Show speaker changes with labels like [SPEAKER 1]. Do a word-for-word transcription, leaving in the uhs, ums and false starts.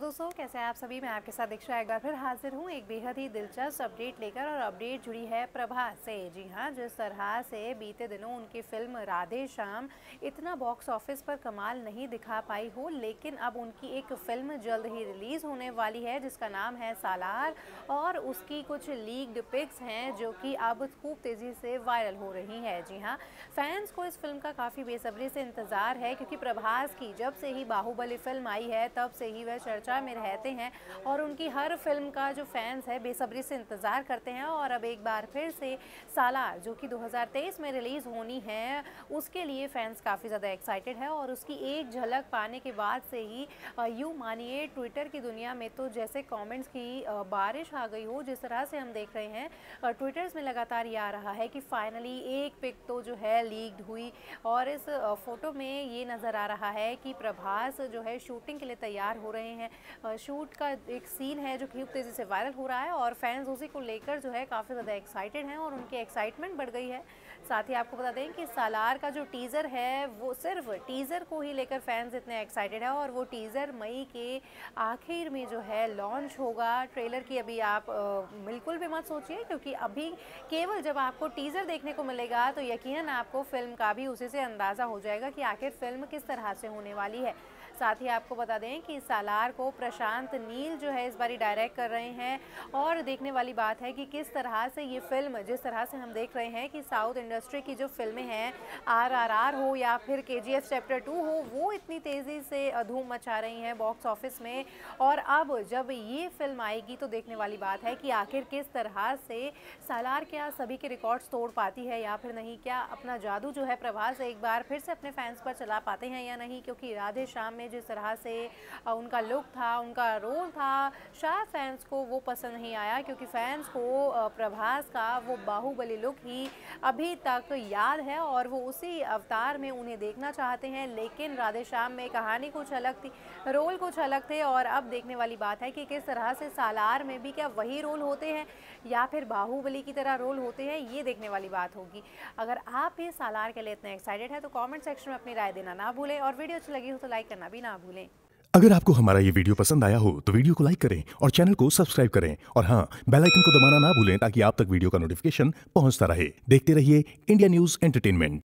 [SPEAKER 1] दोस्तों, कैसे हैं आप सभी। मैं आपके साथ दीक्षा एक बार फिर हाजिर हूँ एक बेहद ही दिलचस्प अपडेट लेकर। और अपडेट जुड़ी है प्रभास से। जी हाँ, जिस तरह से बीते दिनों उनकी फिल्म राधे श्याम इतना बॉक्स ऑफिस पर कमाल नहीं दिखा पाई हो, लेकिन अब उनकी एक फिल्म जल्द ही रिलीज़ होने वाली है जिसका नाम है सालार। और उसकी कुछ लीक्ड पिक्स हैं जो कि अब खूब तेज़ी से वायरल हो रही है। जी हाँ, फैंस को इस फिल्म का काफ़ी बेसब्री से इंतज़ार है, क्योंकि प्रभास की जब से ही बाहुबली फिल्म आई है तब से ही वह चर्चा में रहते हैं और उनकी हर फिल्म का जो फैंस है बेसब्री से इंतज़ार करते हैं। और अब एक बार फिर से सालार, जो कि दो हज़ार तेईस में रिलीज़ होनी है, उसके लिए फैंस काफ़ी ज़्यादा एक्साइटेड है। और उसकी एक झलक पाने के बाद से ही यूँ मानिए ट्विटर की दुनिया में तो जैसे कमेंट्स की बारिश आ गई हो, जिस तरह से हम देख रहे हैं ट्विटर्स में लगातार ये आ रहा है कि फाइनली एक पिक तो जो है लीक्ड हुई। और इस फोटो में ये नज़र आ रहा है कि प्रभास जो है शूटिंग के लिए तैयार हो रहे हैं। शूट का एक सीन है जो खूब तेज़ी से वायरल हो रहा है और फैंस उसी को लेकर जो है काफ़ी ज़्यादा एक्साइटेड हैं और उनकी एक्साइटमेंट बढ़ गई है। साथ ही आपको बता दें कि सालार का जो टीज़र है वो सिर्फ टीज़र को ही लेकर फैंस इतने एक्साइटेड है और वो टीज़र मई के आखिर में जो है लॉन्च होगा। ट्रेलर की अभी आप आ, बिल्कुल भी मत सोचिए, क्योंकि अभी केवल जब आपको टीज़र देखने को मिलेगा तो यकीनन आपको फिल्म का भी उसी से अंदाज़ा हो जाएगा कि आखिर फिल्म किस तरह से होने वाली है। साथ ही आपको बता दें कि सालार को प्रशांत नील जो है इस बारी डायरेक्ट कर रहे हैं। और देखने वाली बात है कि किस तरह से ये फिल्म, जिस तरह से हम देख रहे हैं कि साउथ इंडस्ट्री की जो फिल्में हैं, आर आर आर हो या फिर के जी एफ चैप्टर टू हो, वो इतनी तेज़ी से धूम मचा रही हैं बॉक्स ऑफिस में। और अब जब ये फिल्म आएगी तो देखने वाली बात है कि आखिर किस तरह से सालार क्या सभी के रिकॉर्ड्स तोड़ पाती है या फिर नहीं। क्या अपना जादू जो है प्रभास एक बार फिर से अपने फैंस पर चला पाते हैं या नहीं, क्योंकि राधे श्याम में जिस तरह से उनका लुक था, उनका रोल था, शायद फैंस को वो पसंद नहीं आया, क्योंकि फैंस को प्रभास का वो बाहुबली लुक ही अभी तक याद है और वो उसी अवतार में उन्हें देखना चाहते हैं। लेकिन राधे श्याम में कहानी कुछ अलग थी, रोल कुछ अलग थे। और अब देखने वाली बात है कि किस तरह से सालार में भी क्या वही रोल होते हैं या फिर बाहुबली की तरह रोल होते हैं, ये देखने वाली बात होगी। अगर आप भी सालार के लिए इतने एक्साइटेड हैं तो कमेंट सेक्शन में अपनी राय देना ना भूलें और वीडियो अच्छी लगी हो तो लाइक करना भी ना भूलें।
[SPEAKER 2] अगर आपको हमारा ये वीडियो पसंद आया हो तो वीडियो को लाइक करें और चैनल को सब्सक्राइब करें और हाँ, बेल आइकन को दबाना ना भूलें ताकि आप तक वीडियो का नोटिफिकेशन पहुंचता रहे। देखते रहिए इंडिया न्यूज़ एंटरटेनमेंट।